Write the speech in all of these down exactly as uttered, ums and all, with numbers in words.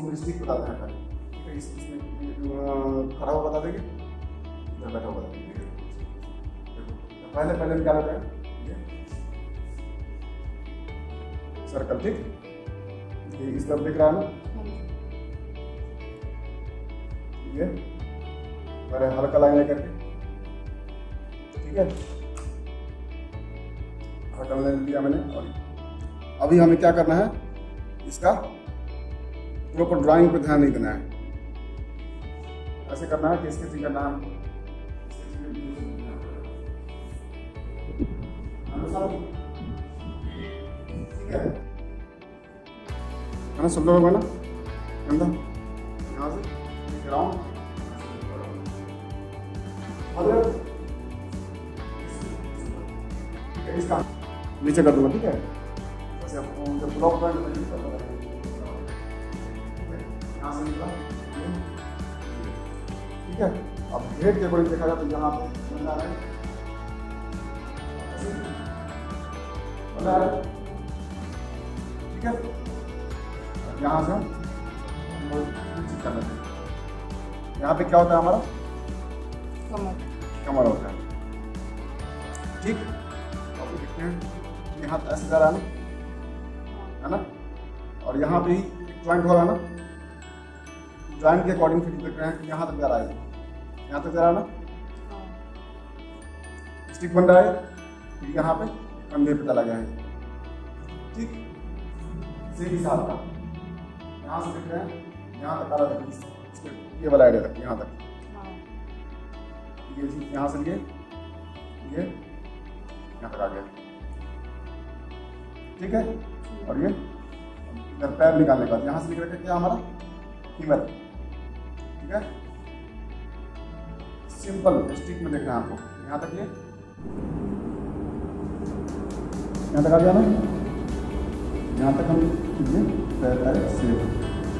इसको स्टिक बताते हैं पहले, ठीक है। इस इसमें खड़ा हुआ बता देंगे, इधर बैठा हुआ बता देंगे। देखो पहले पहले हम क्या लेते हैं, सर्कल, ठीक। ये इस तरफ दिख रहा है ना, ये पहले हल्का लाइन लेकर के, ठीक है, हल्का लाइन लिया मैंने। और अभी हमें क्या करना है, इसका प्रॉपर ड्राइंग पे ध्यान नहीं देना है, ऐसे करना है कि स्केचिंग करना है हमको। ठीक है ना, सब लोग ना गंदा यहाँ से ग्राउंड इसका नीचे कर दूंगा, ठीक है। जैसे आपको जब ब्लॉक पॉइंट में यहाँ से निकला, ठीक है। अब हेड के अकॉर्डिंग देखा जाए तो यहाँ पे बना है, बना है, ठीक है। यहाँ से कर लेते हैं। यहाँ पे क्या होता है हमारा, कमर कमर होता है, ठीक। अब देखते हैं यहाँ ऐसे जा रहा है ना, है ना, और यहाँ पे ही ज्वाइंट हो रहा है ना, ज्वाइंट के अकॉर्डिंग फिर देख रहे हैं कि यहाँ तक जा रहा है, यहाँ तक जा रहा है ना, स्टिक बन रहा है, फिर यहाँ पे कंधे पे चला गया है, ठीक। सेम हिसाब का यहाँ से देख रहे हैं, यहाँ तक आ रहा है, ये वाला एरिया तक, यहाँ तक, ये चीज यहाँ से लिए ये यहाँ तक आ गया, ठीक है। और ये इधर पैर निकालने का, यहाँ से निकल के क्या हमारा फीमर, ठीक है। सिंपल स्टिक में देखना है आपको, यहाँ तक ये यहाँ तक आ गया ना, यहाँ तक हम ये पैर पैर सेव,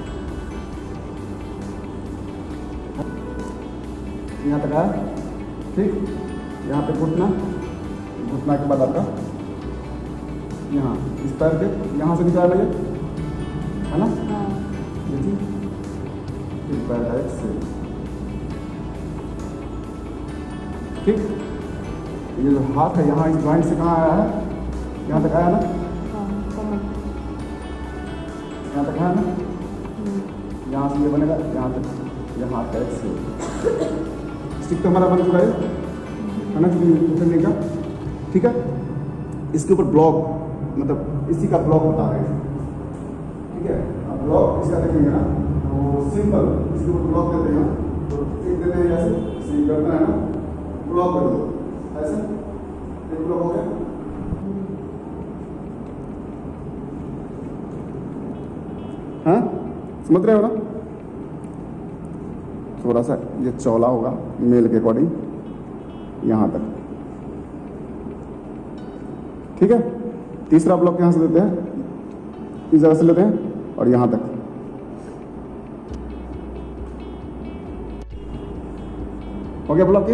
यहाँ तक आया, ठीक। यहाँ पे घुटना, घुटना के बाद आपका यहाँ इस पैर के यहाँ से निकाल ये, है ना, ये चीज फिर पैर का एक से, ठीक। ये जो हाथ है यहाँ इस जॉइंट से कहाँ आया है, यहाँ तक आया ना, यहाँ तक आया ना, यहाँ से ये बनेगा यहाँ तक, यहाँ हाथ का एक से। स्टिक तो हमारा बन चुका है, है ना, उठने का, ठीक है। इसके ऊपर ब्लॉक, मतलब इसी का ब्लॉक बता रहे हैं, ठीक है। अब ब्लॉक इसका देखेंगे ना, तो सिंपल इसके ऊपर ब्लॉक देते हैं, तो एक देते हैं ऐसे, ऐसे करना है ना, ब्लॉक कर दो ऐसे, एक ब्लॉक हो गया, हाँ, समझ रहे हो ना। थोड़ा सा ये चौला होगा मेल के अकॉर्डिंग यहाँ तक, ठीक है। तीसरा ब्लॉक यहाँ से देते हैं, इस जगह से लेते हैं और यहाँ तक, हो गया ब्लॉक ये।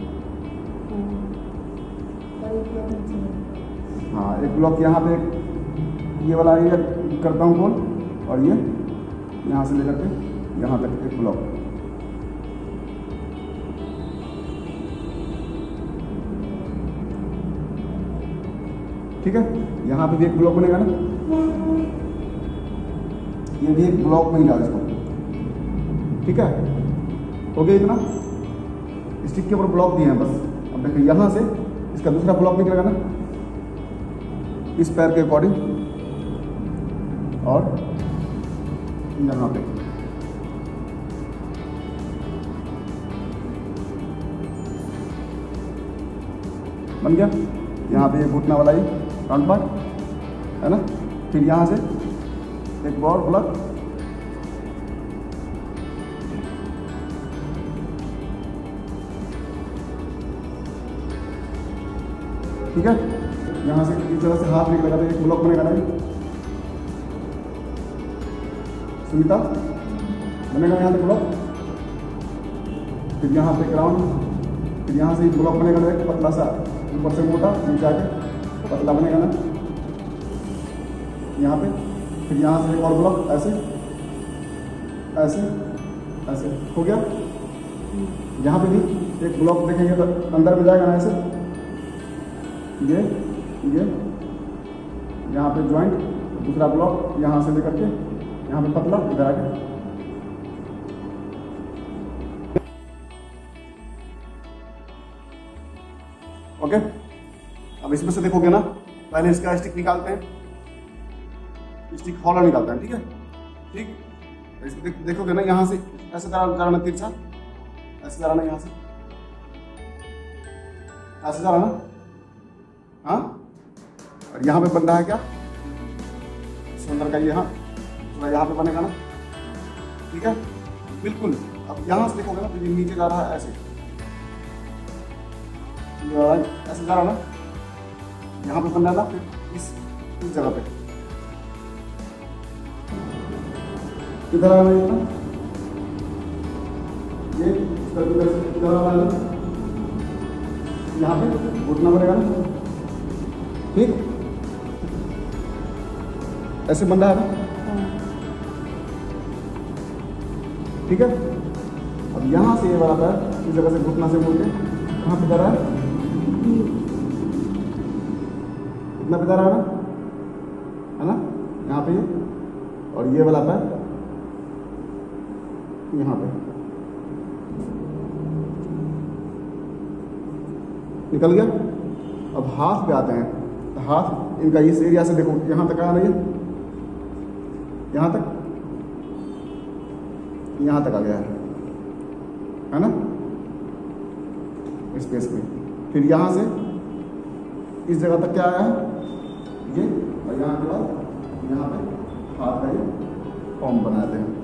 हाँ, एक ब्लॉक यहाँ पे, ये वाला एरिया करता हूँ कौन, और ये यहाँ से लेकर के यहाँ तक एक ब्लॉक, ठीक है। यहाँ पे भी एक ब्लॉक बनेगा ना, ये भी एक ब्लॉक बन जाएगा इसको, ठीक है। हो गया इतना, स्टिक के ऊपर ब्लॉक दिए हैं बस। अब देखिए यहाँ से इसका दूसरा ब्लॉक निकलेगा ना, इस पैर के अकॉर्डिंग, और यहाँ पे बन गया। यहाँ पे घुटना वाला ही फ्रंट पार्ट है ना, फिर यहाँ से एक और ब्लॉक, ठीक है। यहाँ से इस तरह से हाथ निकलेगा तो एक ब्लॉक बनेगा नहीं, सुनीता बनेगा यहाँ पे ब्लॉक, फिर यहाँ पे ग्राउंड, फिर यहाँ से एक ब्लॉक बनेगा एक पतला सा, ऊपर से मोटा नीचे आके पतला बनेगा ना यहाँ पे, फिर यहाँ से एक और ब्लॉक ऐसे, ऐसे ऐसे हो गया। यहाँ पे भी एक ब्लॉक देखेंगे तो अंदर में जाएगा ना ऐसे, ये ये यहाँ पे ज्वाइंट, दूसरा ब्लॉक यहाँ से लेकर के यहाँ पे पतला इधर आके। ओके, अब इसमें से देखोगे ना, पहले इसका स्टिक निकालते हैं, स्टिक हॉलर निकालते हैं, ठीक है। ठीक, इसको देख, देखोगे ना यहाँ से ऐसे कराना तिरछा, ऐसे कराना यहाँ से, ऐसे कराना, हाँ। और यहाँ पे बन रहा है क्या, सुंदर का यहाँ थोड़ा यहाँ पे बनेगा ना, ठीक है, बिल्कुल। अब यहाँ से देखोगे ना तो ये नीचे जा रहा है ऐसे, ऐसे जा रहा ना, यहाँ पे बन रहा है इस इस जगह पे, इधर आना इतना, ये इधर आना, यहाँ पे घुटना पड़ेगा ना, ठीक, ऐसे बन रहा है ना, ठीक है। अब यहाँ से ये वाला पैर इस जगह से घुटना से मुड़ के कहाँ पे जा रहा है, इतना पे जा रहा है ना, है ना, यहाँ पे ये, और ये वाला पैर यहाँ पे निकल गया। अब हाथ पे आते हैं, तो हाथ इनका इस एरिया से देखो यहाँ तक आ रही है, यहाँ तक, यहाँ तक आ गया है, है ना, स्पेस में। फिर यहाँ से इस जगह तक क्या आया है, ये, और यहाँ के बाद यहाँ पे हाथ का ये फॉर्म बनाते हैं,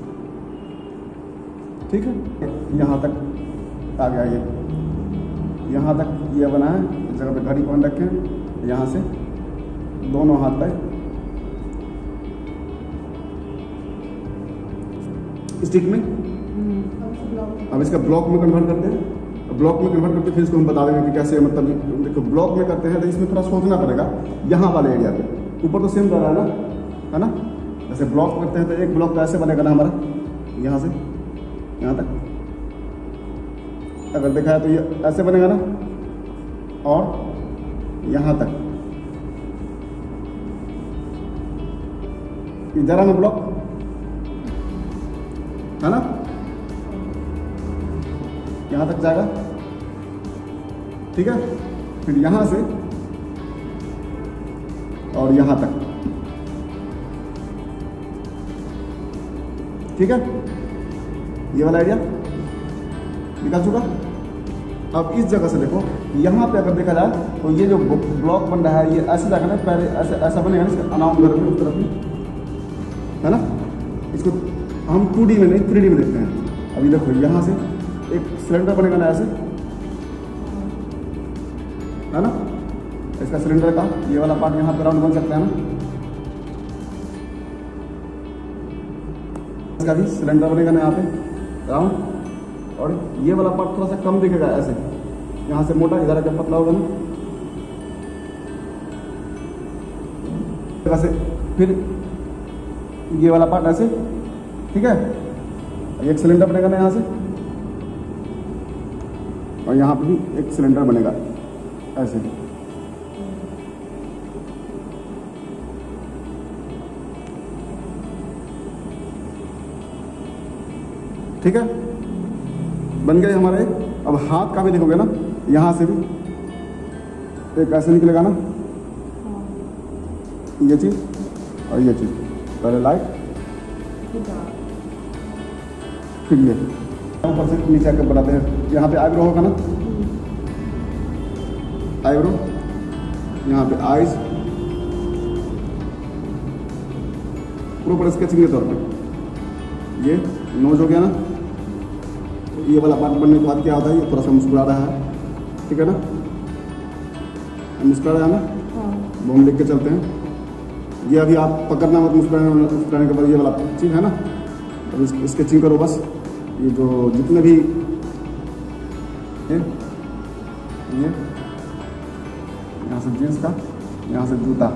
ठीक है। यहाँ तक आ गया ये, यहाँ तक ये बना है, इस जगह पे घड़ी पहन रखे हैं, यहाँ से दोनों हाथ पे स्टिक में। अब इसका ब्लॉक में कन्वर्ट करते हैं, ब्लॉक में कन्वर्ट करके फिर इसको हम बता देंगे कि कैसे, मतलब देखो ब्लॉक में करते हैं तो इसमें थोड़ा सोचना पड़ेगा, यहाँ वाले एरिया पे, ऊपर तो सेम रहा है ना, है ना। जैसे ब्लॉक करते हैं तो एक ब्लॉक तो ऐसे बनेगा ना हमारा, यहाँ से यहाँ तक अगर देखा है तो ये ऐसे बनेगा ना, और यहाँ तक जरा में ब्लॉक, है ना, यहाँ तक जाएगा, ठीक है। फिर यहाँ से और यहाँ तक, ठीक है, ये वाला आइडिया निकल चुका। अब इस जगह से देखो, यहाँ पे अगर देखा जाए तो ये जो ब्लॉक बन रहा है ये ऐसे जाकर ना, पहले ऐसे ऐसा बनेगा ना, इसका अनाउंस करेंगे उस तरफ में, है ना। इसको हम टू डी में नहीं थ्री डी में देखते हैं। अभी देखो यहाँ से एक सिलेंडर बनेगा ना ऐसे, है ना, इसका सिलेंडर का ये वाला पार्ट यहाँ पे राउंड बन सकता है ना, इसका भी सिलेंडर बनेगा ना यहाँ पे राउंड, और ये वाला पार्ट थोड़ा सा कम दिखेगा ऐसे, यहाँ से मोटा इधर आकर पतला होगा ना, ऐसे। फिर ये वाला पार्ट ऐसे, ठीक है, एक सिलेंडर बनेगा ना यहाँ से, और यहाँ पे भी एक सिलेंडर बनेगा ऐसे, ठीक है, बन गए हमारे। अब हाथ का भी देखोगे ना, यहाँ से भी एक ऐसे निकलेगा ना, ये चीज और ये चीज, पहले लाइट फिर ये ऊपर से नीचे आकर बनाते हैं। यहाँ पे आईब्रो होगा ना, आईब्रो, यहाँ पे आईज, प्रॉपर स्केचिंग के तौर पे। ये नोज हो गया ना, ये वाला पार्ट बनने के बाद क्या होता है, ये थोड़ा सा मुस्कुरा रहा है, ठीक है ना, मुस्कुरा रहा है ना, वो हम लिख के चलते हैं। ये अभी आप पकड़ना मत, मुस्कुराने मुस्कुराने के बाद ये वाला चीज़ है ना, अब इस, स्केचिंग करो बस। ये जो जितने भी ये ये यहाँ से जींस का, यहाँ से जूता,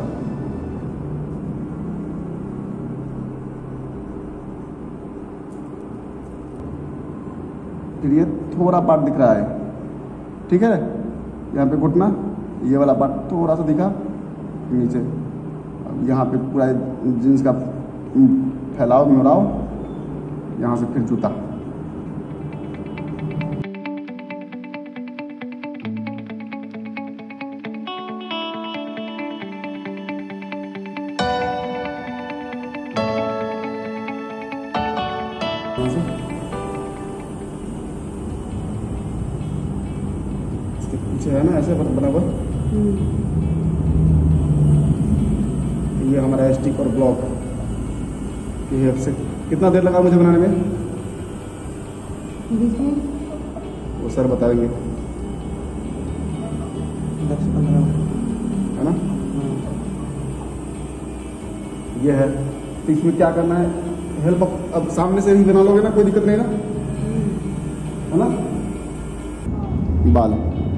फिर ये थोड़ा पार्ट दिख रहा है, ठीक है। यहाँ पे घुटना, ये वाला पार्ट थोड़ा सा दिखा नीचे। अब यहाँ पे पूरा जींस का फैलाव मोड़ाओ, यहाँ से फिर जूता। इसके पीछे है ना ऐसे बना हुआ, ये हमारा स्टिक और ब्लॉक। ये से कितना देर लगा मुझे बनाने में? वो सर बताएंगे, दस पंद्रह है ना। ये है, तो इसमें क्या करना है, हेल्प अब सामने से भी बना लोगे ना, कोई दिक्कत नहीं ना, है ना। बाल